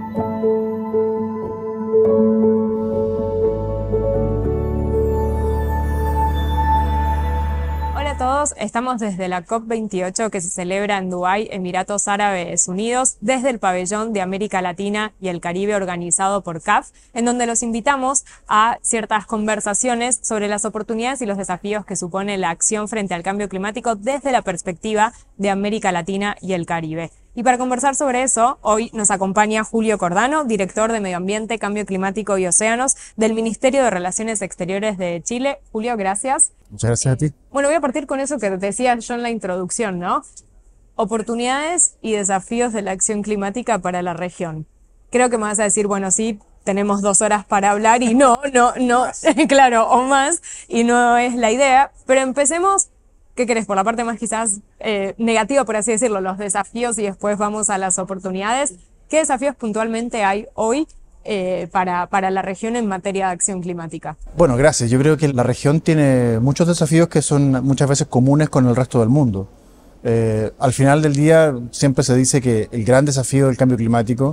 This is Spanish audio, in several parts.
Hola a todos, estamos desde la COP28 que se celebra en Dubái, Emiratos Árabes Unidos, desde el pabellón de América Latina y el Caribe organizado por CAF, en donde los invitamos a ciertas conversaciones sobre las oportunidades y los desafíos que supone la acción frente al cambio climático desde la perspectiva de América Latina y el Caribe. Y para conversar sobre eso, hoy nos acompaña Julio Cordano, director de Medio Ambiente, Cambio Climático y Océanos del Ministerio de Relaciones Exteriores de Chile. Julio, gracias. Muchas gracias a ti. Bueno, voy a partir con eso que decía yo en la introducción, ¿no? Oportunidades y desafíos de la acción climática para la región. Creo que me vas a decir, bueno, sí, tenemos 2 horas para hablar y no, claro, o más, y no es la idea, pero empecemos. ¿Qué querés? Por la parte más quizás negativa, por así decirlo, los desafíos y después vamos a las oportunidades. ¿Qué desafíos puntualmente hay hoy para la región en materia de acción climática? Bueno, gracias. Yo creo que la región tiene muchos desafíos que son muchas veces comunes con el resto del mundo. Al final del día siempre se dice que el gran desafío del cambio climático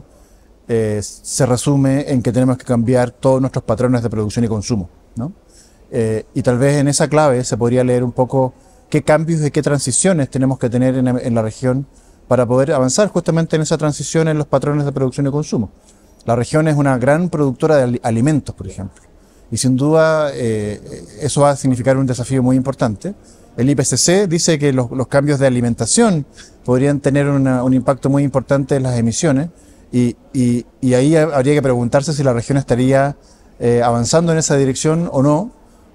se resume en que tenemos que cambiar todos nuestros patrones de producción y consumo, ¿no? Y tal vez en esa clave se podría leer un poco qué cambios y qué transiciones tenemos que tener en la región para poder avanzar justamente en esa transición en los patrones de producción y consumo. La región es una gran productora de alimentos, por ejemplo, y sin duda eso va a significar un desafío muy importante. El IPCC dice que los cambios de alimentación podrían tener un impacto muy importante en las emisiones y ahí habría que preguntarse si la región estaría avanzando en esa dirección o no.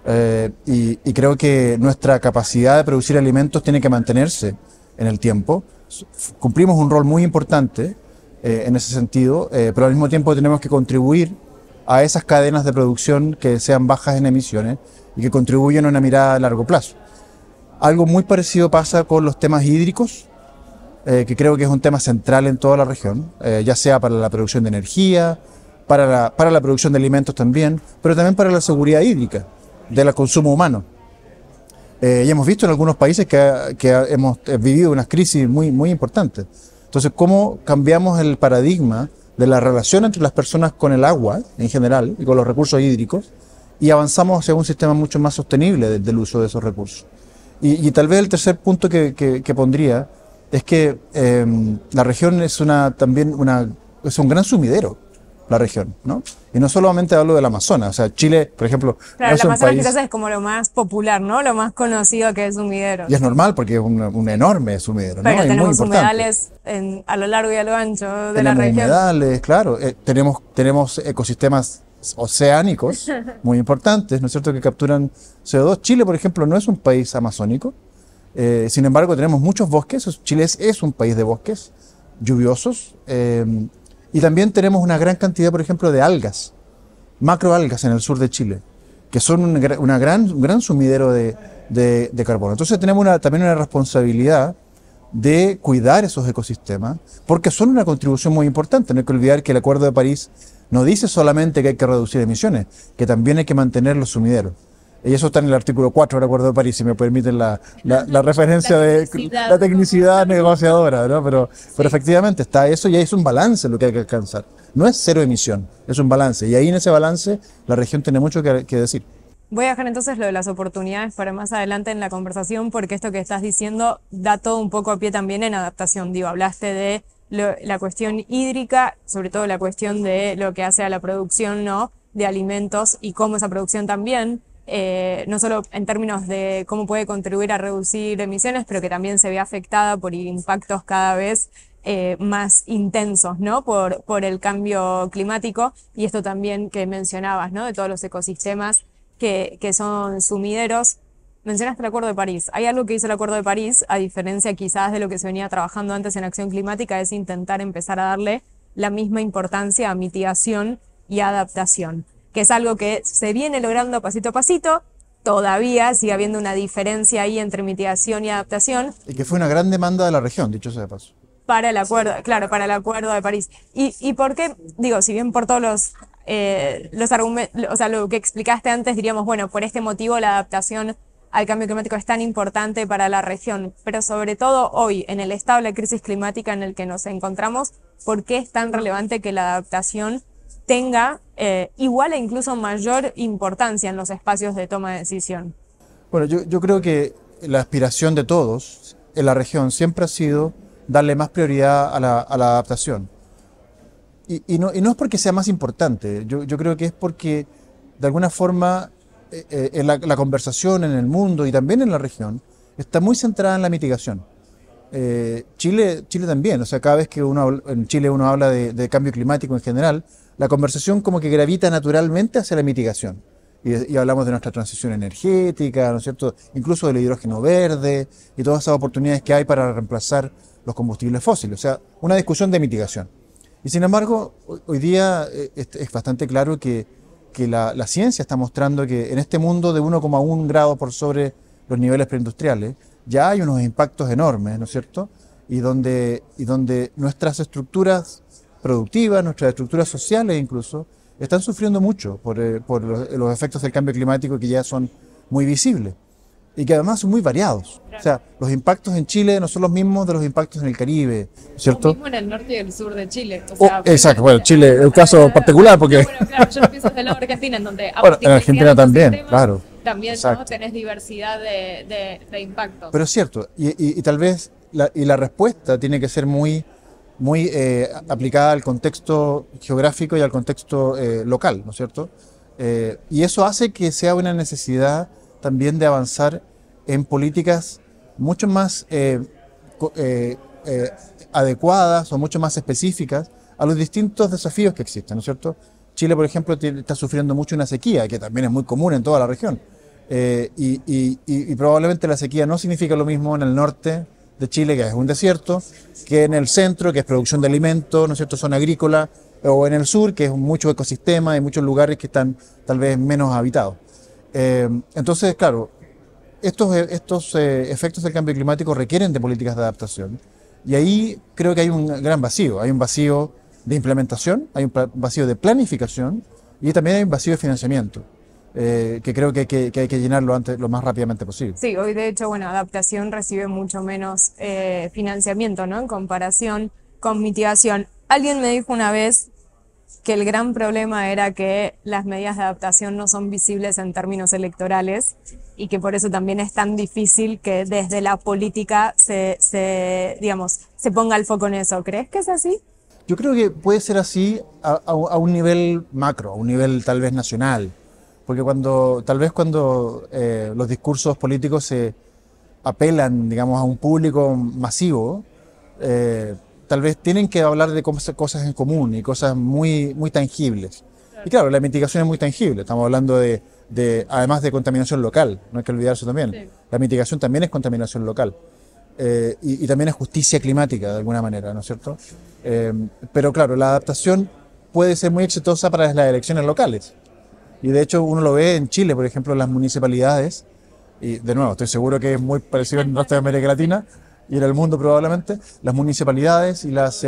Y creo que nuestra capacidad de producir alimentos tiene que mantenerse en el tiempo. Cumplimos un rol muy importante en ese sentido, pero al mismo tiempo tenemos que contribuir a esas cadenas de producción que sean bajas en emisiones y que contribuyan a una mirada a largo plazo. Algo muy parecido pasa con los temas hídricos, que creo que es un tema central en toda la región, ya sea para la producción de energía, para la producción de alimentos también, pero también para la seguridad hídrica del consumo humano. Y hemos visto en algunos países que hemos vivido unas crisis muy importantes. Entonces, ¿cómo cambiamos el paradigma de la relación entre las personas con el agua en general y con los recursos hídricos y avanzamos hacia un sistema mucho más sostenible del uso de esos recursos? Y tal vez el tercer punto que pondría es que la región es es un gran sumidero, la región, ¿no? Y no solamente hablo del Amazonas, o sea, Chile, por ejemplo, claro, no es el un Amazonas país... quizás es como lo más popular, ¿no? Lo más conocido que es sumidero. Y es normal porque es un enorme sumidero, pero ¿no? tenemos muy importante. humedales a lo largo y a lo ancho de la Tenemos región. humedales, claro, tenemos ecosistemas oceánicos muy importantes, ¿no es cierto?, que capturan CO2. Chile, por ejemplo, no es un país amazónico, sin embargo tenemos muchos bosques. Chile es un país de bosques lluviosos, y también tenemos una gran cantidad, por ejemplo, de algas, macroalgas en el sur de Chile, que son un gran sumidero de carbono. Entonces tenemos también una responsabilidad de cuidar esos ecosistemas, porque son una contribución muy importante. No hay que olvidar que el Acuerdo de París no dice solamente que hay que reducir emisiones, que también hay que mantener los sumideros. Y eso está en el artículo 4 del Acuerdo de París, si me permiten la referencia de la tecnicidad negociadora, ¿no? Pero efectivamente está eso y es un balance lo que hay que alcanzar. No es cero emisión, es un balance. Y ahí en ese balance la región tiene mucho que decir. Voy a dejar entonces lo de las oportunidades para más adelante en la conversación, porque esto que estás diciendo da todo un poco a pie también en adaptación. Digo, hablaste de la cuestión hídrica, sobre todo la cuestión de lo que hace a la producción, ¿no?, de alimentos y cómo esa producción también, no solo en términos de cómo puede contribuir a reducir emisiones, pero que también se ve afectada por impactos cada vez más intensos, ¿no?, por el cambio climático. Y esto también que mencionabas, ¿no?, de todos los ecosistemas que son sumideros. Mencionaste el Acuerdo de París. Hay algo que hizo el Acuerdo de París, a diferencia quizás de lo que se venía trabajando antes en acción climática, es intentar empezar a darle la misma importancia a mitigación y adaptación, que es algo que se viene logrando pasito a pasito. Todavía sigue habiendo una diferencia ahí entre mitigación y adaptación. Y que fue una gran demanda de la región, dicho sea de paso. Para el acuerdo, claro, para el Acuerdo de París. ¿Y por qué? Digo, si bien por todos los argumentos, o sea, lo que explicaste antes, diríamos, bueno, por este motivo la adaptación al cambio climático es tan importante para la región, pero sobre todo hoy, en el estado de la crisis climática en el que nos encontramos, por qué es tan relevante que la adaptación tenga igual e incluso mayor importancia en los espacios de toma de decisión. Bueno, yo creo que la aspiración de todos en la región siempre ha sido darle más prioridad a la adaptación. Y no es porque sea más importante, yo creo que es porque de alguna forma en la conversación en el mundo y también en la región está muy centrada en la mitigación. Chile también, o sea, cada vez que en Chile uno habla de cambio climático en general, la conversación como que gravita naturalmente hacia la mitigación. Y hablamos de nuestra transición energética, ¿no es cierto? Incluso del hidrógeno verde y todas esas oportunidades que hay para reemplazar los combustibles fósiles. O sea, una discusión de mitigación. Y sin embargo, hoy día es bastante claro que la ciencia está mostrando que en este mundo de 1,1 grados por sobre los niveles preindustriales ya hay unos impactos enormes, ¿no es cierto? Y donde nuestras estructuras productivas, nuestras estructuras sociales incluso, están sufriendo mucho por los efectos del cambio climático que ya son muy visibles y que además son muy variados. O sea, los impactos en Chile no son los mismos de los impactos en el Caribe, ¿cierto? Lo mismo en el norte y el sur de Chile. O sea, exacto, bueno, Chile es un caso particular porque... Bueno, claro, yo empiezo desde la Argentina, en donde... Bueno, en Argentina también, claro. También ¿no? Tenés diversidad de impactos. Pero es cierto, y tal vez la respuesta tiene que ser muy aplicada al contexto geográfico y al contexto local, ¿no es cierto? Y eso hace que sea una necesidad también de avanzar en políticas mucho más adecuadas o mucho más específicas a los distintos desafíos que existen, ¿no es cierto? Chile, por ejemplo, está sufriendo mucho una sequía, que también es muy común en toda la región. Y probablemente la sequía no significa lo mismo en el norte de Chile, que es un desierto, que en el centro, que es producción de alimentos, ¿no es cierto?, zona agrícola, o en el sur, que es mucho ecosistema y muchos lugares que están tal vez menos habitados. Entonces, claro, estos efectos del cambio climático requieren de políticas de adaptación. Y ahí creo que hay un gran vacío. Hay un vacío de implementación, hay un vacío de planificación y también hay un vacío de financiamiento. Que creo que hay que llenarlo lo más rápidamente posible. Sí, hoy de hecho, bueno, adaptación recibe mucho menos financiamiento, ¿no? En comparación con mitigación. Alguien me dijo una vez que el gran problema era que las medidas de adaptación no son visibles en términos electorales y que por eso también es tan difícil que desde la política se ponga el foco en eso. ¿Crees que es así? Yo creo que puede ser así a un nivel macro, a un nivel tal vez nacional. Porque tal vez cuando los discursos políticos se apelan, digamos, a un público masivo, tal vez tienen que hablar de cosas en común y cosas muy, muy tangibles. Y claro, la mitigación es muy tangible. Estamos hablando además de contaminación local, no hay que olvidarse también. Sí. La mitigación también es contaminación local. Y también es justicia climática, de alguna manera, ¿no es cierto? Pero claro, la adaptación puede ser muy exitosa para las elecciones locales. Y de hecho uno lo ve en Chile, por ejemplo, en las municipalidades, y de nuevo, estoy seguro que es muy parecido en el resto de América Latina y en el mundo probablemente, las municipalidades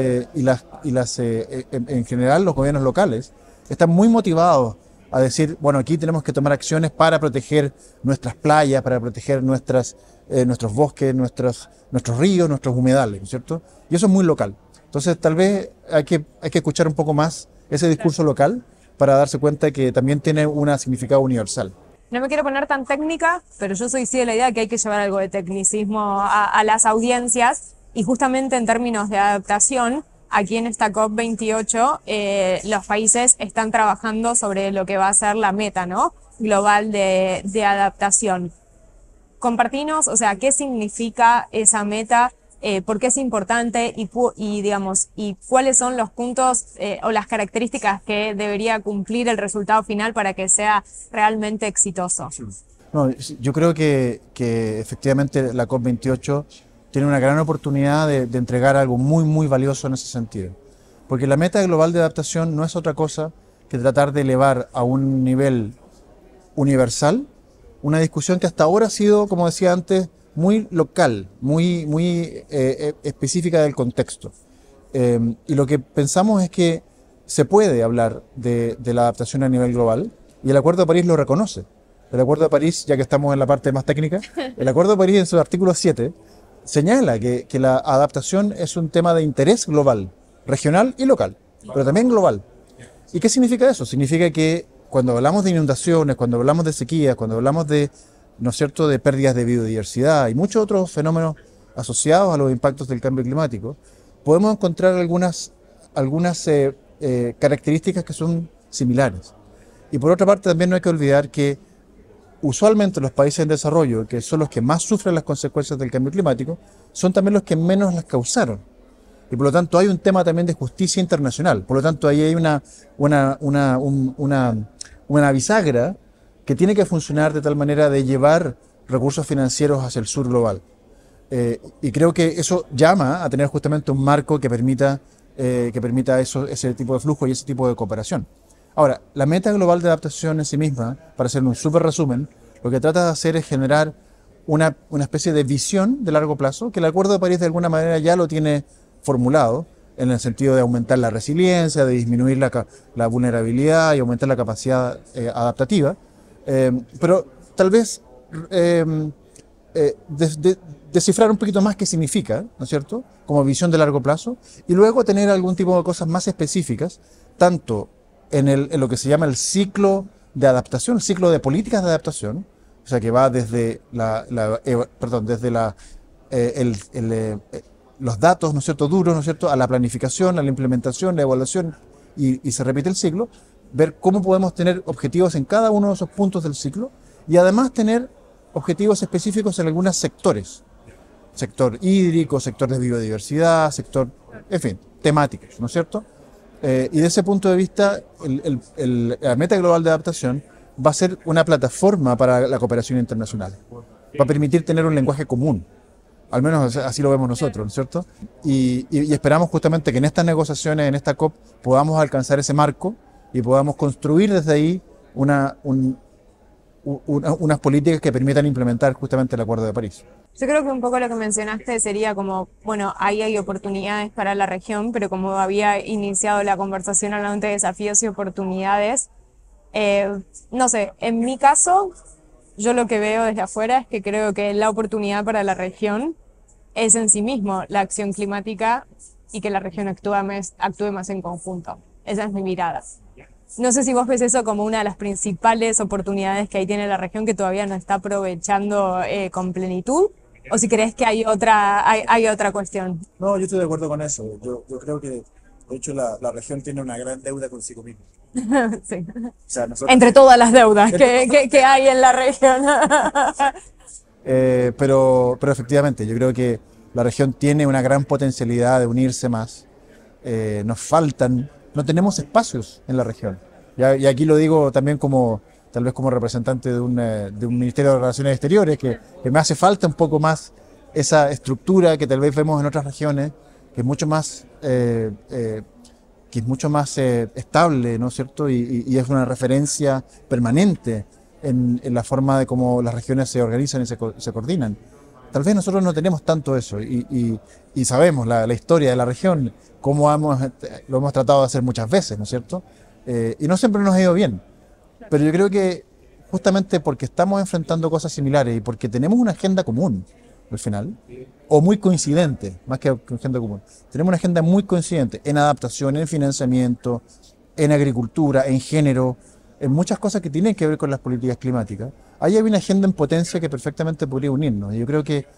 en general los gobiernos locales están muy motivados a decir, bueno, aquí tenemos que tomar acciones para proteger nuestras playas, para proteger nuestros bosques, nuestros ríos, nuestros humedales, ¿no es cierto? Y eso es muy local. Entonces tal vez hay que escuchar un poco más ese discurso local para darse cuenta que también tiene un significado universal. No me quiero poner tan técnica, pero yo soy sí de la idea de que hay que llevar algo de tecnicismo a las audiencias y justamente en términos de adaptación, aquí en esta COP28 los países están trabajando sobre lo que va a ser la meta, ¿no?, global de adaptación. Compartinos, o sea, ¿qué significa esa meta? ¿Por qué es importante y cuáles son los puntos o las características que debería cumplir el resultado final para que sea realmente exitoso? No, yo creo que efectivamente la COP28 tiene una gran oportunidad de entregar algo muy, muy valioso en ese sentido. Porque la meta global de adaptación no es otra cosa que tratar de elevar a un nivel universal una discusión que hasta ahora ha sido, como decía antes, muy local, muy específica del contexto. Y lo que pensamos es que se puede hablar de la adaptación a nivel global y el Acuerdo de París lo reconoce. El Acuerdo de París, ya que estamos en la parte más técnica, el Acuerdo de París en su artículo 7 señala que la adaptación es un tema de interés global. regional y local, pero también global. ¿Y qué significa eso? Significa que cuando hablamos de inundaciones, cuando hablamos de sequías, cuando hablamos de, ¿no es cierto?, de pérdidas de biodiversidad y muchos otros fenómenos asociados a los impactos del cambio climático, podemos encontrar algunas características que son similares. Y por otra parte también no hay que olvidar que usualmente los países en desarrollo, que son los que más sufren las consecuencias del cambio climático, son también los que menos las causaron. Y por lo tanto hay un tema también de justicia internacional. Por lo tanto ahí hay una bisagra que tiene que funcionar de tal manera de llevar recursos financieros hacia el sur global. Y creo que eso llama a tener justamente un marco que permita ese tipo de flujo y ese tipo de cooperación. Ahora, la meta global de adaptación en sí misma, para hacer un súper resumen, lo que trata de hacer es generar una especie de visión de largo plazo, que el Acuerdo de París de alguna manera ya lo tiene formulado, en el sentido de aumentar la resiliencia, de disminuir la vulnerabilidad y aumentar la capacidad adaptativa, pero tal vez descifrar un poquito más qué significa, ¿no es cierto?, como visión de largo plazo, y luego tener algún tipo de cosas más específicas, tanto en lo que se llama el ciclo de adaptación, el ciclo de políticas de adaptación, o sea que va desde los datos, ¿no es cierto?, duros, ¿no es cierto?, a la planificación, a la implementación, la evaluación, y se repite el ciclo, ver cómo podemos tener objetivos en cada uno de esos puntos del ciclo, y además tener objetivos específicos en algunos sectores, sector hídrico, sector de biodiversidad, sector, en fin, temáticos, ¿no es cierto? Y de ese punto de vista, la meta global de adaptación va a ser una plataforma para la cooperación internacional. Va a permitir tener un lenguaje común. Al menos así lo vemos nosotros, ¿no es cierto? Y esperamos justamente que en estas negociaciones, en esta COP, podamos alcanzar ese marco y podamos construir desde ahí unas políticas que permitan implementar justamente el Acuerdo de París. Yo creo que un poco lo que mencionaste sería como, bueno, ahí hay oportunidades para la región, pero como había iniciado la conversación hablando de desafíos y oportunidades, no sé, en mi caso, yo lo que veo desde afuera es que creo que la oportunidad para la región es en sí mismo la acción climática y que la región actúe más en conjunto. Esa es mi mirada. No sé si vos ves eso como una de las principales oportunidades que ahí tiene la región que todavía no está aprovechando con plenitud, o si crees que hay otra cuestión. No, yo estoy de acuerdo con eso. Yo creo que, de hecho, la región tiene una gran deuda consigo misma. Sí. O sea, Entre todas las deudas que hay en la región. Pero efectivamente, yo creo que la región tiene una gran potencialidad de unirse más. No tenemos espacios en la región. Y aquí lo digo también tal vez como representante de un Ministerio de Relaciones Exteriores, que me hace falta un poco más esa estructura que tal vez vemos en otras regiones, que es mucho más estable, ¿no es cierto? Y es una referencia permanente en la forma de cómo las regiones se organizan y se coordinan. Tal vez nosotros no tenemos tanto eso y sabemos la historia de la región, cómo lo hemos tratado de hacer muchas veces, ¿no es cierto? Y no siempre nos ha ido bien. Pero yo creo que justamente porque estamos enfrentando cosas similares y porque tenemos una agenda común, al final, o muy coincidente, más que una agenda común, tenemos una agenda muy coincidente en adaptación, en financiamiento, en agricultura, en género, en muchas cosas que tienen que ver con las políticas climáticas. Ahí hay una agenda en potencia que perfectamente podría unirnos. Yo creo que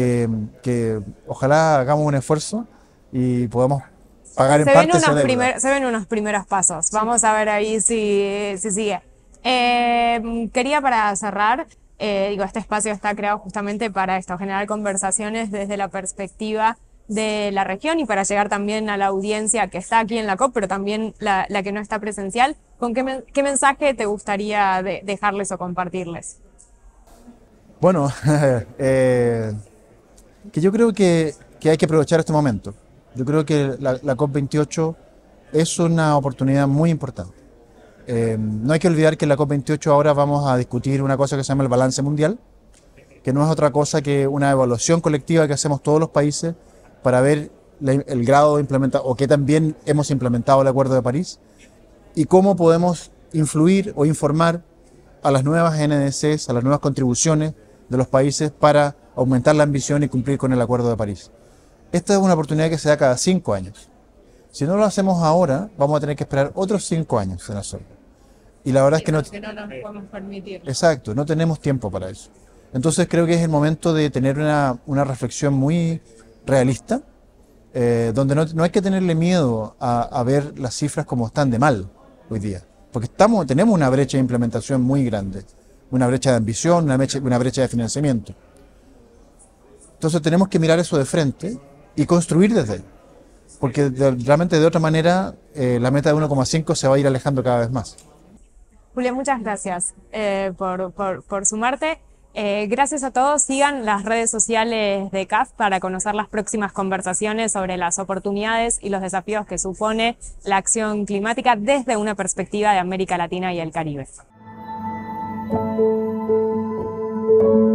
ojalá hagamos un esfuerzo y podamos pagar en parte esa deuda. Se ven unos primeros pasos. Vamos a ver ahí si sigue. Quería para cerrar, este espacio está creado justamente para esto, generar conversaciones desde la perspectiva de la región y para llegar también a la audiencia que está aquí en la COP, pero también la que no está presencial. ¿Con qué mensaje te gustaría dejarles o compartirles? Bueno, que yo creo que hay que aprovechar este momento. Yo creo que la COP28 es una oportunidad muy importante. No hay que olvidar que en la COP28 ahora vamos a discutir una cosa que se llama el balance mundial, que no es otra cosa que una evaluación colectiva que hacemos todos los países para ver el grado de implementación, o qué también hemos implementado el Acuerdo de París, y cómo podemos influir o informar a las nuevas NDCs, a las nuevas contribuciones de los países para aumentar la ambición y cumplir con el Acuerdo de París. Esta es una oportunidad que se da cada 5 años. Si no lo hacemos ahora, vamos a tener que esperar otros 5 años en hacerlo. Y la verdad es que no... Que no nos podemos permitir. Exacto, no tenemos tiempo para eso. Entonces creo que es el momento de tener una reflexión muy realista, donde no hay que tenerle miedo a ver las cifras como están de mal hoy día. Porque tenemos una brecha de implementación muy grande, una brecha de ambición, una brecha de financiamiento. Entonces tenemos que mirar eso de frente y construir desde ahí. Porque realmente de otra manera la meta de 1,5 se va a ir alejando cada vez más. Julián, muchas gracias por sumarte. Gracias a todos. Sigan las redes sociales de CAF para conocer las próximas conversaciones sobre las oportunidades y los desafíos que supone la acción climática desde una perspectiva de América Latina y el Caribe.